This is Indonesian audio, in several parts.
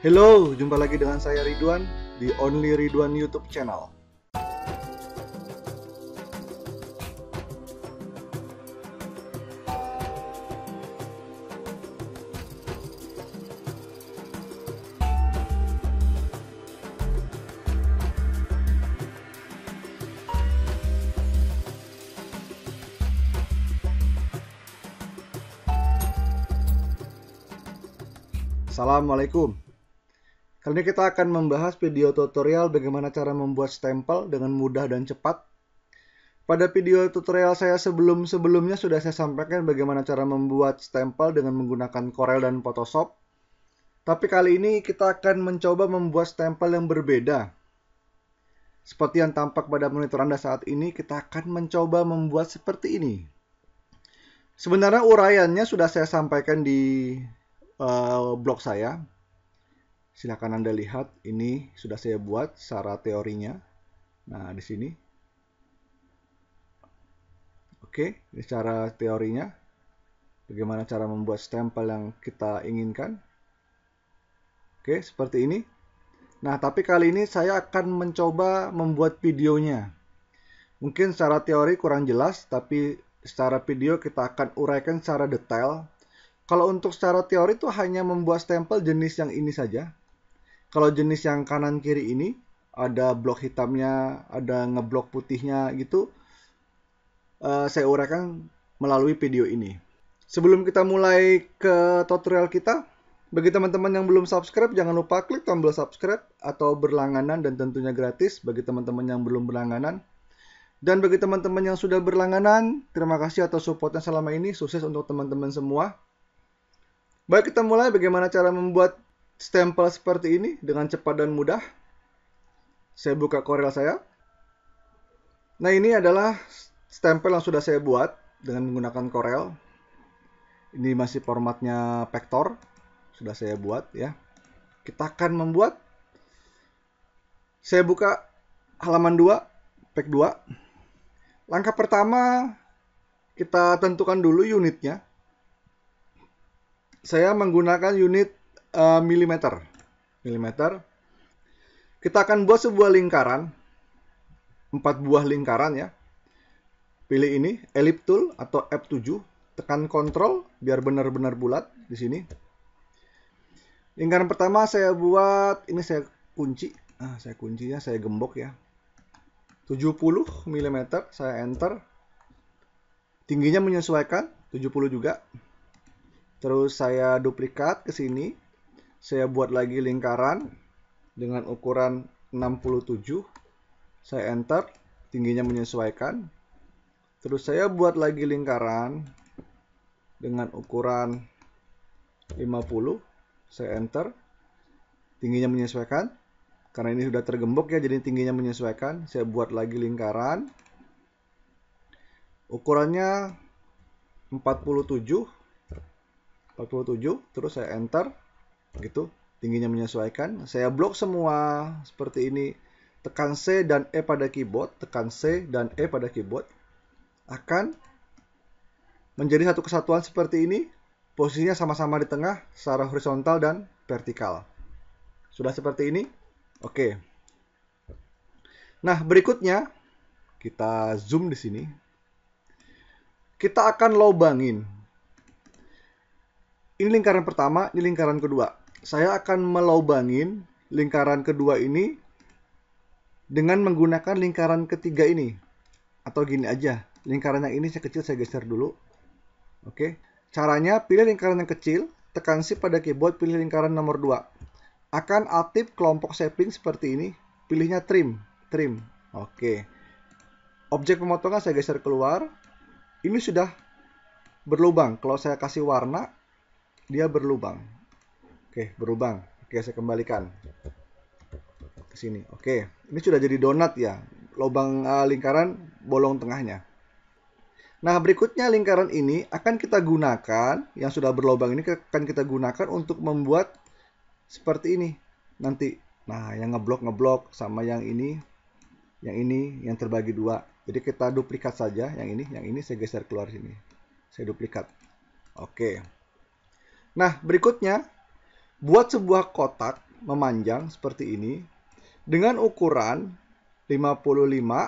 Halo, jumpa lagi dengan saya Ridwan di Only Ridwan YouTube channel. Assalamualaikum. Kali ini kita akan membahas video tutorial bagaimana cara membuat stempel dengan mudah dan cepat. Pada video tutorial saya sebelumnya sudah saya sampaikan bagaimana cara membuat stempel dengan menggunakan Corel dan Photoshop. Tapi kali ini kita akan mencoba membuat stempel yang berbeda. Seperti yang tampak pada monitor Anda saat ini, kita akan mencoba membuat seperti ini. Sebenarnya uraiannya sudah saya sampaikan di blog saya. Silakan Anda lihat, ini sudah saya buat secara teorinya. Nah, di sini. Oke, ini secara teorinya. Bagaimana cara membuat stempel yang kita inginkan. Oke, seperti ini. Nah, tapi kali ini saya akan mencoba membuat videonya. Mungkin secara teori kurang jelas, tapi secara video kita akan uraikan secara detail. Kalau untuk secara teori itu hanya membuat stempel jenis yang ini saja. Kalau jenis yang kanan kiri ini, ada blok hitamnya, ada ngeblok putihnya gitu, saya uraikan melalui video ini. Sebelum kita mulai ke tutorial kita, bagi teman-teman yang belum subscribe, jangan lupa klik tombol subscribe atau berlangganan dan tentunya gratis bagi teman-teman yang belum berlangganan. Dan bagi teman-teman yang sudah berlangganan, terima kasih atas supportnya selama ini, sukses untuk teman-teman semua. Baik, kita mulai bagaimana cara membuat stempel seperti ini dengan cepat dan mudah. Saya buka Corel saya. Nah, ini adalah stempel yang sudah saya buat dengan menggunakan Corel. Ini masih formatnya vektor. Sudah saya buat ya. Kita akan membuat. Saya buka halaman 2, page 2. Langkah pertama, kita tentukan dulu unitnya. Saya menggunakan unit milimeter. Kita akan buat sebuah lingkaran, 4 buah lingkaran ya. Pilih ini, ellipse tool atau F7, tekan Ctrl biar benar-benar bulat di sini. Lingkaran pertama saya buat, ini saya kunci, saya kuncinya, saya gembok ya. 70 mm, saya enter. Tingginya menyesuaikan, 70 juga. Terus saya duplikat ke sini. Saya buat lagi lingkaran dengan ukuran 67. Saya enter, tingginya menyesuaikan. Terus saya buat lagi lingkaran dengan ukuran 50. Saya enter, tingginya menyesuaikan. Karena ini sudah tergembok ya, jadi tingginya menyesuaikan. Saya buat lagi lingkaran. Ukurannya 47, terus saya enter, gitu, tingginya menyesuaikan. Saya blok semua seperti ini, tekan C dan E pada keyboard, tekan C dan E pada keyboard, akan menjadi satu kesatuan seperti ini. Posisinya sama-sama di tengah secara horizontal dan vertikal. Sudah seperti ini. Oke. Nah, berikutnya kita zoom di sini. Kita akan lobangin. Ini lingkaran pertama, ini lingkaran kedua. Saya akan melobangin lingkaran kedua ini dengan menggunakan lingkaran ketiga ini. Atau gini aja, lingkaran yang ini saya kecil, saya geser dulu. Oke. Caranya, pilih lingkaran yang kecil, tekan Shift pada keyboard, pilih lingkaran nomor 2. Akan aktif kelompok shaping seperti ini, pilihnya trim. Oke. Objek pemotongan saya geser keluar. Ini sudah berlubang. Kalau saya kasih warna, dia berlubang. Oke, berlubang. Oke, saya kembalikan ke sini. Oke, ini sudah jadi donat ya. Lubang lingkaran bolong tengahnya. Nah, berikutnya lingkaran ini akan kita gunakan, yang sudah berlubang ini akan kita gunakan untuk membuat seperti ini nanti. Nah, yang ngeblok sama yang ini yang terbagi dua. Jadi kita duplikat saja yang ini saya geser keluar sini. Saya duplikat. Oke. Nah, berikutnya buat sebuah kotak memanjang seperti ini dengan ukuran 55.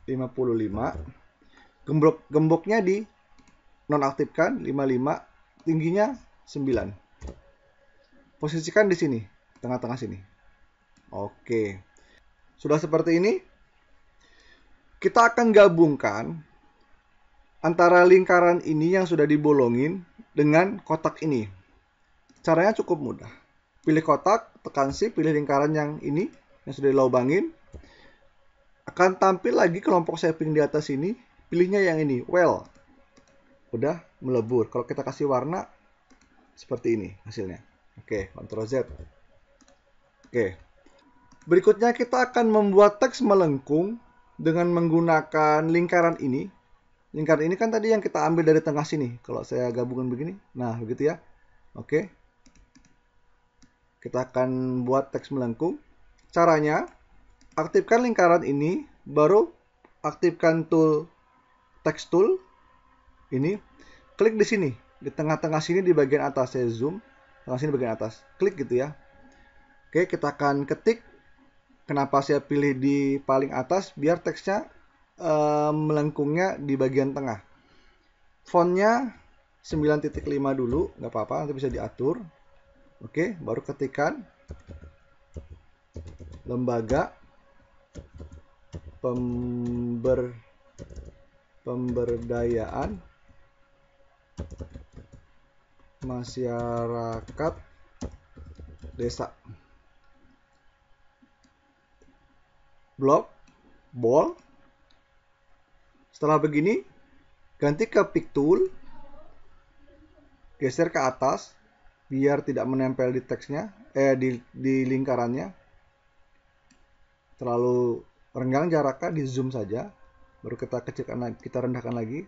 Gemboknya di nonaktifkan 55, tingginya 9. Posisikan di sini, tengah-tengah sini. Oke. Sudah seperti ini. Kita akan gabungkan antara lingkaran ini yang sudah dibolongin dengan kotak ini. Caranya cukup mudah. Pilih kotak, tekan shift, pilih lingkaran yang ini yang sudah dilobangin. Akan tampil lagi kelompok shaping di atas ini. Pilihnya yang ini, well. Udah melebur. Kalau kita kasih warna seperti ini hasilnya. Oke, Ctrl Z. Oke. Berikutnya kita akan membuat teks melengkung dengan menggunakan lingkaran ini. Lingkaran ini kan tadi yang kita ambil dari tengah sini. Kalau saya gabungkan begini. Nah, begitu ya. Oke. Kita akan buat teks melengkung. Caranya, aktifkan lingkaran ini, baru aktifkan tool text tool. Ini, klik di sini, di tengah-tengah sini di bagian atas. Saya zoom, tengah sini bagian atas. Klik gitu ya. Oke, kita akan ketik. Kenapa saya pilih di paling atas? Biar teksnya melengkungnya di bagian tengah. Fontnya 9.5 dulu, nggak apa-apa, nanti bisa diatur. Oke, baru ketikkan lembaga pemberdayaan masyarakat desa. Blok, bold. Setelah begini, ganti ke pick tool, geser ke atas, biar tidak menempel di teksnya, di lingkarannya. Terlalu renggang jaraknya, di zoom saja, baru kita kecilkan lagi, kita rendahkan lagi.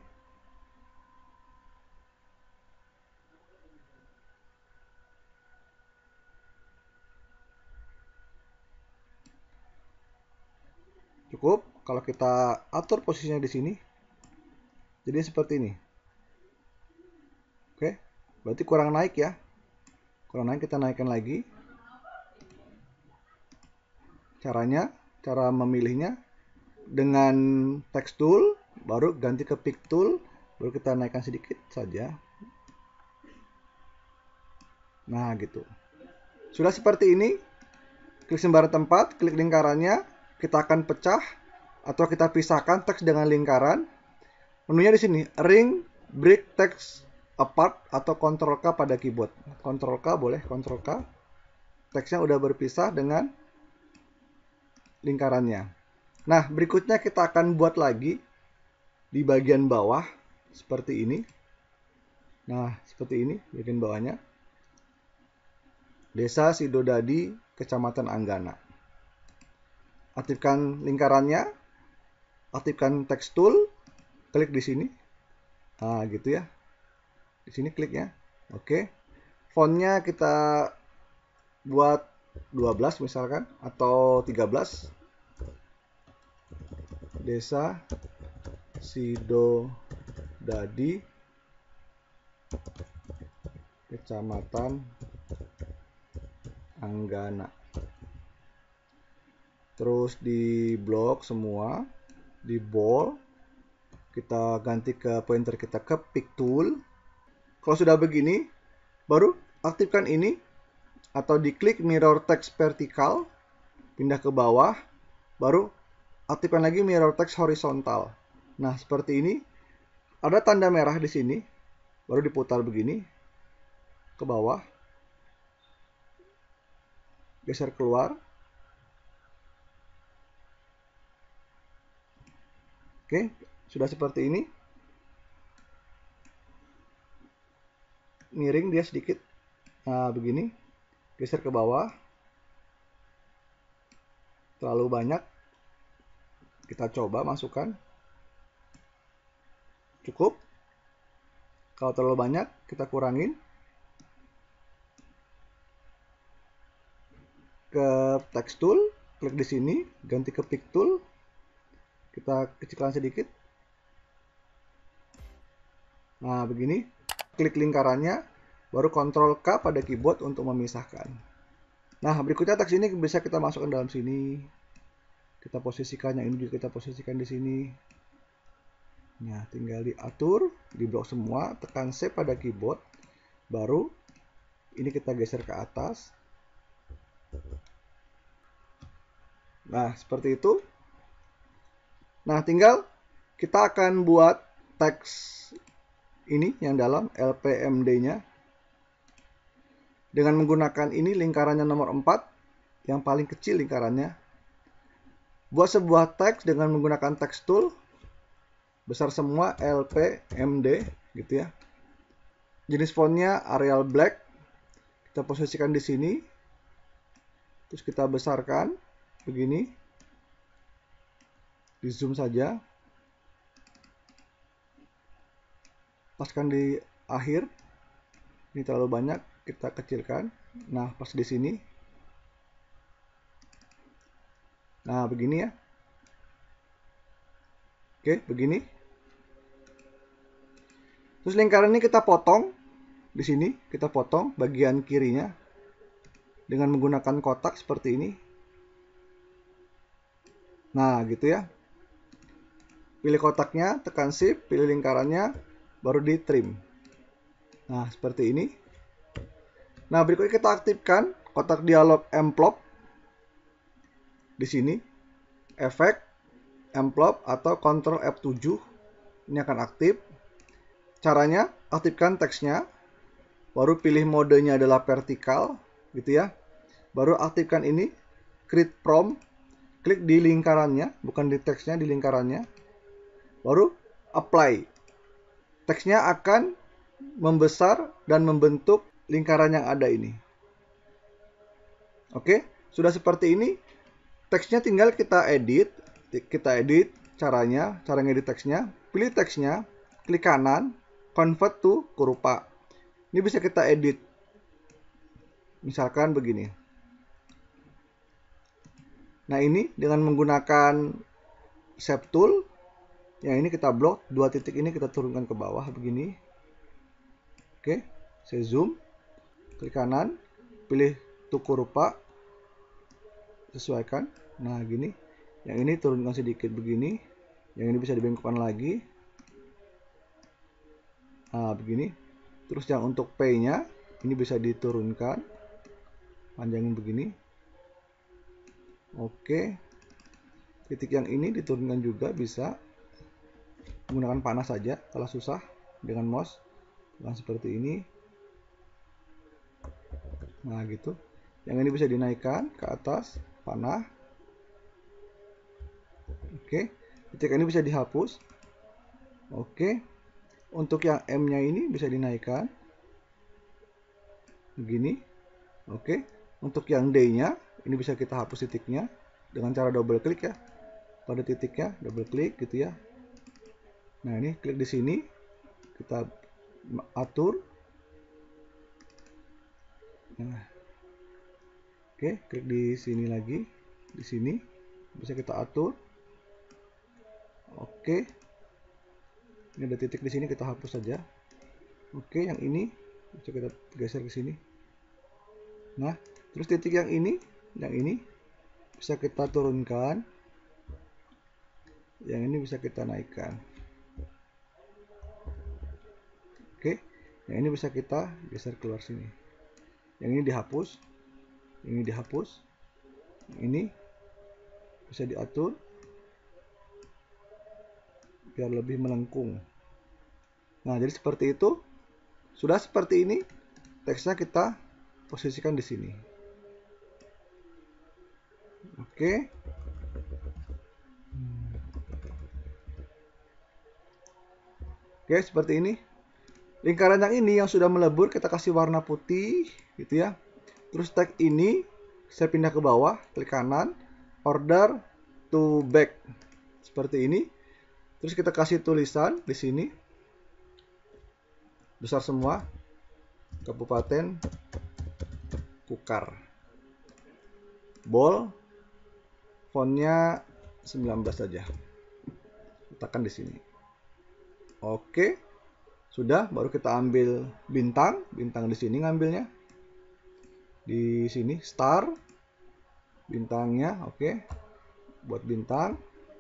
Cukup kalau kita atur posisinya di sini. Jadi seperti ini. Oke, berarti kurang naik ya. Kurang naik, kita naikkan lagi. Caranya, cara memilihnya dengan text tool, baru ganti ke pick tool, baru kita naikkan sedikit saja. Nah, gitu. Sudah seperti ini. Klik sembarang tempat, klik lingkarannya. Kita akan pecah atau kita pisahkan teks dengan lingkaran. Menunya di sini, ring, break text apart atau Ctrl K pada keyboard. Ctrl K boleh, Ctrl K. Teksnya udah berpisah dengan lingkarannya. Nah, berikutnya kita akan buat lagi di bagian bawah seperti ini. Nah, seperti ini bagian bawahnya. Desa Sidodadi, Kecamatan Anggana. Aktifkan lingkarannya, aktifkan text tool, klik di sini. Nah, gitu ya. Di sini kliknya. Oke. Fontnya kita buat 12 misalkan atau 13. Desa Sidodadi, Kecamatan Anggana. Terus di blok semua, di bold, kita ganti ke pointer kita ke pick tool. Kalau sudah begini, baru aktifkan ini atau diklik mirror text vertikal, pindah ke bawah, baru aktifkan lagi mirror text horizontal. Nah, seperti ini. Ada tanda merah di sini, baru diputar begini ke bawah. Geser keluar. Oke, sudah seperti ini. Miring dia sedikit. Nah, begini. Geser ke bawah. Terlalu banyak. Kita coba masukkan. Cukup. Kalau terlalu banyak, kita kurangin. Ke text tool, klik di sini, ganti ke pick tool. Kita kecilkan sedikit. Nah, begini. Klik lingkarannya, baru Ctrl K pada keyboard untuk memisahkan. Nah, berikutnya teks ini bisa kita masukkan dalam sini. Kita posisikan, yang ini juga kita posisikan di sini. Nah, tinggal diatur, di blok semua, tekan Shift pada keyboard. Baru ini kita geser ke atas. Nah, seperti itu. Nah, tinggal kita akan buat teks ini yang dalam LPMD-nya. Dengan menggunakan ini lingkarannya nomor 4, yang paling kecil lingkarannya. Buat sebuah teks dengan menggunakan text tool, besar semua LPMD gitu ya. Jenis fontnya Arial Black. Kita posisikan di sini. Terus kita besarkan begini. Di zoom saja. Paskan di akhir. Ini terlalu banyak, kita kecilkan. Nah, pas di sini. Nah, begini ya. Oke, begini. Terus lingkaran ini kita potong. Di sini kita potong bagian kirinya dengan menggunakan kotak seperti ini. Nah, gitu ya. Pilih kotaknya, tekan Shift, pilih lingkarannya, baru di trim. Nah, seperti ini. Nah, berikutnya kita aktifkan kotak dialog envelope. Di sini, efek, envelope, atau Ctrl F7. Ini akan aktif. Caranya, aktifkan teksnya. Baru pilih modenya adalah vertikal, gitu ya. Baru aktifkan ini, create prompt. Klik di lingkarannya, bukan di teksnya, di lingkarannya. Baru apply. Teksnya akan membesar dan membentuk lingkaran yang ada ini. Oke, sudah seperti ini. Teksnya tinggal kita edit. Kita edit caranya, cara ngedit teksnya. Pilih teksnya, klik kanan, convert to Kurupa. Ini bisa kita edit. Misalkan begini. Nah, ini dengan menggunakan Shape Tool. Yang ini kita blok, 2 titik ini kita turunkan ke bawah begini. Oke, saya zoom, klik kanan, pilih tuku rupa, sesuaikan. Nah, gini. Yang ini turunkan sedikit begini. Yang ini bisa dibengkokkan lagi. Nah, begini. Terus yang untuk P-nya, ini bisa diturunkan. Panjangin begini. Oke. Titik yang ini diturunkan juga bisa. Menggunakan panah saja kalau susah dengan mouse. Nah, seperti ini. Nah, gitu. Yang ini bisa dinaikkan ke atas, panah. Oke. Titik ini bisa dihapus. Oke. Untuk yang M-nya ini bisa dinaikkan. Begini. Oke. Untuk yang D-nya, ini bisa kita hapus titiknya dengan cara double klik ya. Pada titiknya, double klik gitu ya. Nah, ini klik di sini. Kita atur. Nah. Oke, klik di sini lagi. Di sini bisa kita atur. Oke. Ini ada titik di sini, kita hapus saja. Oke, yang ini bisa kita geser ke sini. Nah, terus titik yang ini bisa kita turunkan. Yang ini bisa kita naikkan. Oke, yang ini bisa kita geser keluar sini. Yang ini dihapus. Ini dihapus. Ini bisa diatur biar lebih melengkung. Nah, jadi seperti itu. Sudah seperti ini, teksnya kita posisikan di sini. Oke. Oke, seperti ini. Lingkaran yang ini yang sudah melebur kita kasih warna putih gitu ya. Terus tag ini saya pindah ke bawah, klik kanan, order to back. Seperti ini. Terus kita kasih tulisan di sini. Besar semua. Kabupaten Kukar. Bold. Fontnya 19 saja. Letakkan di sini. Oke. Sudah, baru kita ambil bintang di sini ngambilnya. di sini star, bintangnya, oke. Buat bintang,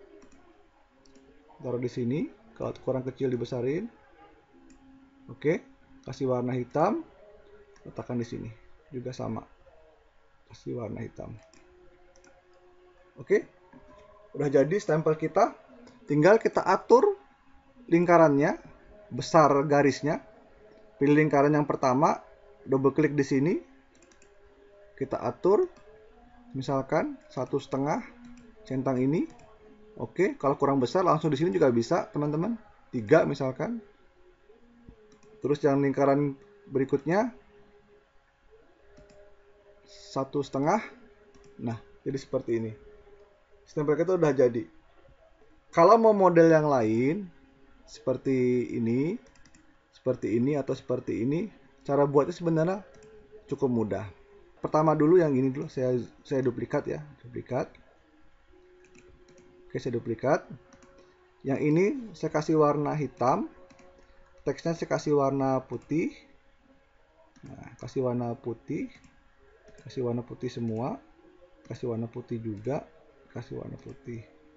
taruh di sini. Kalau kurang kecil dibesarin, oke. Kasih warna hitam, letakkan di sini, juga sama. Kasih warna hitam, oke. Udah jadi stempel kita. Tinggal kita atur lingkarannya, besar garisnya. Pilih lingkaran yang pertama, double klik di sini. Kita atur, misalkan 1,5 centang ini. Oke, kalau kurang besar langsung di sini juga bisa, teman-teman. 3 misalkan. Terus yang lingkaran berikutnya 1,5. Nah, jadi seperti ini. Stempel kita udah jadi. Kalau mau model yang lain, seperti ini atau seperti ini, cara buatnya sebenarnya cukup mudah. Pertama dulu yang ini dulu, saya duplikat ya, duplikat. Oke, saya duplikat. Yang ini saya kasih warna hitam, teksnya saya kasih warna putih. Nah, kasih warna putih semua, kasih warna putih juga, kasih warna putih.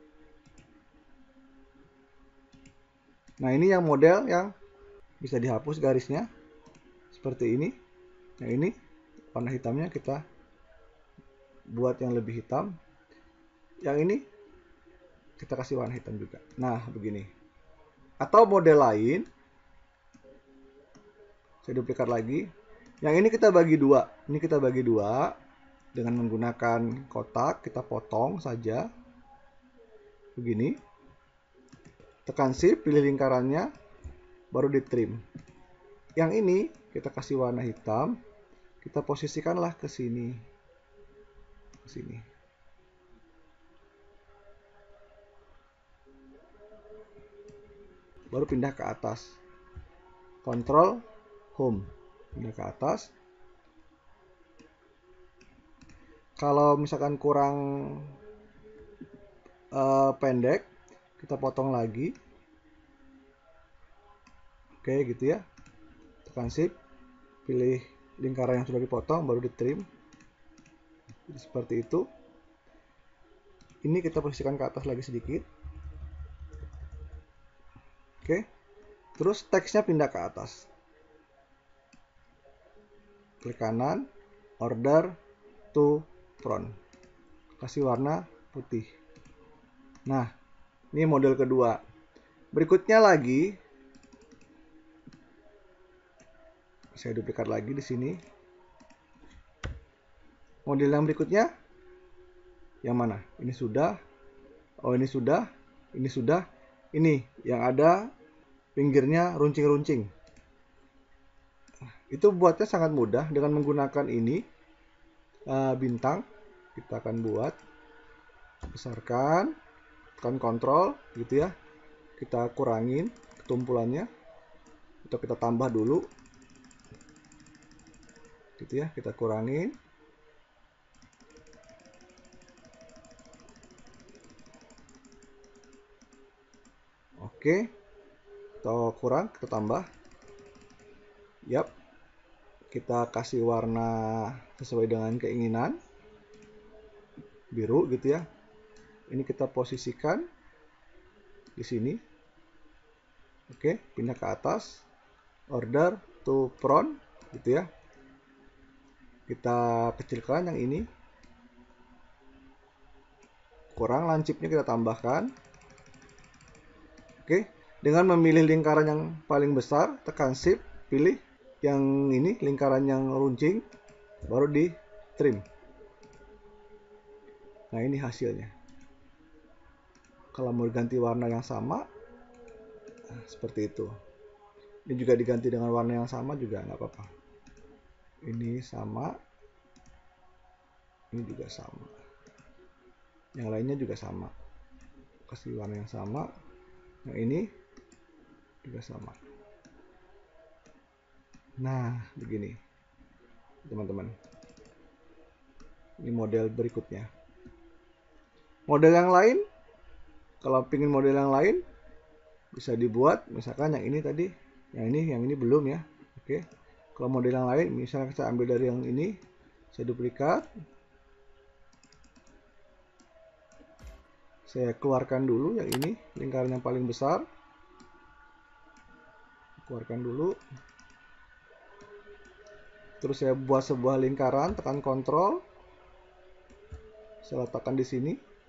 Nah, ini yang model yang bisa dihapus garisnya seperti ini. Yang ini warna hitamnya kita buat yang lebih hitam. Yang ini kita kasih warna hitam juga. Nah, begini. Atau model lain, saya duplikat lagi. Yang ini kita bagi dua. Ini kita bagi dua dengan menggunakan kotak. Kita potong saja. Begini. Tekan shift, pilih lingkarannya, baru di trim. Yang ini kita kasih warna hitam. Kita posisikanlah ke sini. Ke sini. Baru pindah ke atas. Control Home. Pindah ke atas. Kalau misalkan kurang pendek, kita potong lagi. Oke, gitu ya. Tekan shift, pilih lingkaran yang sudah dipotong, baru di trim. Seperti itu. Ini kita posisikan ke atas lagi sedikit. Oke. Terus teksnya pindah ke atas. Klik kanan, order to front. Kasih warna putih. Nah, ini model kedua. Berikutnya lagi, saya duplikat lagi di sini. Model yang berikutnya, yang mana? Ini sudah. Oh, ini sudah. Ini sudah. Ini yang ada pinggirnya runcing-runcing. Itu buatnya sangat mudah dengan menggunakan ini bintang. Kita akan buat, besarkan, tekan kontrol gitu ya. Kita kurangin ketumpulannya atau kita tambah dulu gitu ya. Kita kurangin. Oke, atau kurang, kita tambah. Yap, kita kasih warna sesuai dengan keinginan, biru gitu ya. Ini kita posisikan di sini. Oke, pindah ke atas, order to front gitu ya. Kita kecilkan yang ini, kurang, lancipnya kita tambahkan. Oke, dengan memilih lingkaran yang paling besar, tekan shift, pilih yang ini, lingkaran yang runcing, baru di trim. Nah, ini hasilnya. Kalau mau ganti warna yang sama, nah, seperti itu. Ini juga diganti dengan warna yang sama juga nggak apa-apa. Ini sama, ini juga sama. Yang lainnya juga sama. Kasih warna yang sama. Yang ini juga sama. Nah, begini, teman-teman. Ini model berikutnya. Model yang lain, kalau ingin model yang lain, bisa dibuat. Misalkan yang ini tadi, yang ini belum ya. Oke. Kalau model yang lain, misalnya saya ambil dari yang ini, Saya duplikat. Saya keluarkan dulu yang ini, lingkaran yang paling besar. Keluarkan dulu. Terus saya buat sebuah lingkaran, tekan Ctrl. Saya letakkan di sini.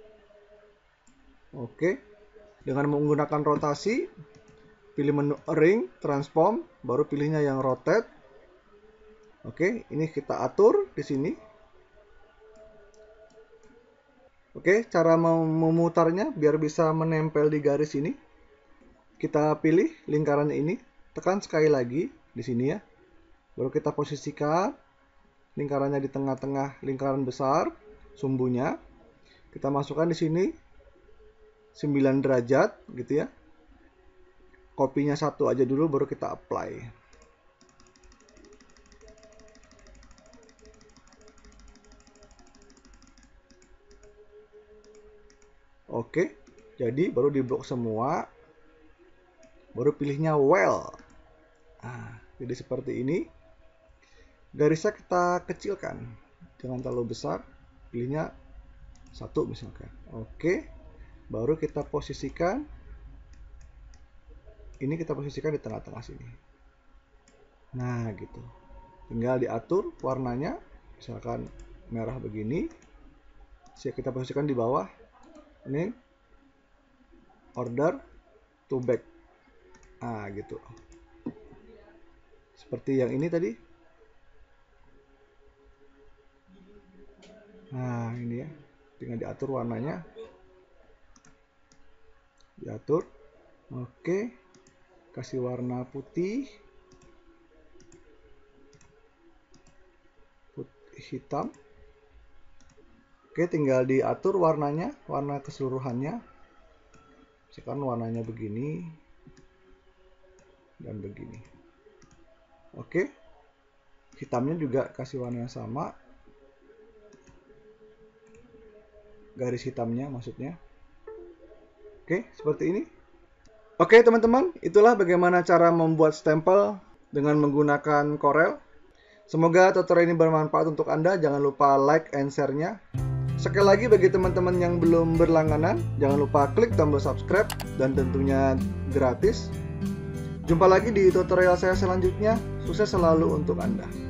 Oke. Dengan menggunakan rotasi, pilih menu Ring, Transform, baru pilihnya yang Rotate. Oke, ini kita atur di sini. Oke, cara memutarnya biar bisa menempel di garis ini. Kita pilih lingkarannya ini, tekan sekali lagi di sini ya. Baru kita posisikan lingkarannya di tengah-tengah lingkaran besar, sumbunya. Kita masukkan di sini 9 derajat gitu ya. Kopinya 1 aja dulu baru kita apply. Oke, jadi baru di blok semua. Baru pilihnya well. Nah, jadi seperti ini. Garisnya kita kecilkan. Jangan terlalu besar. Pilihnya 1 misalkan. Oke. Baru kita posisikan. Ini kita posisikan di tengah-tengah sini. Nah, gitu. Tinggal diatur warnanya. Misalkan merah begini. Kita posisikan di bawah. Ini order to back. Nah, gitu. Seperti yang ini tadi. Nah, ini ya. Tinggal diatur warnanya. Diatur. Oke. Kasih warna putih. Putih hitam. Oke, tinggal diatur warnanya, warna keseluruhannya. Misalkan warnanya begini dan begini. Oke, hitamnya juga kasih warna yang sama. Garis hitamnya maksudnya. Oke, seperti ini. Oke teman-teman, itulah bagaimana cara membuat stempel dengan menggunakan Corel. Semoga tutorial ini bermanfaat untuk Anda. Jangan lupa like and share-nya. Sekali lagi bagi teman-teman yang belum berlangganan, jangan lupa klik tombol subscribe dan tentunya gratis. Jumpa lagi di tutorial saya selanjutnya. Sukses selalu untuk Anda.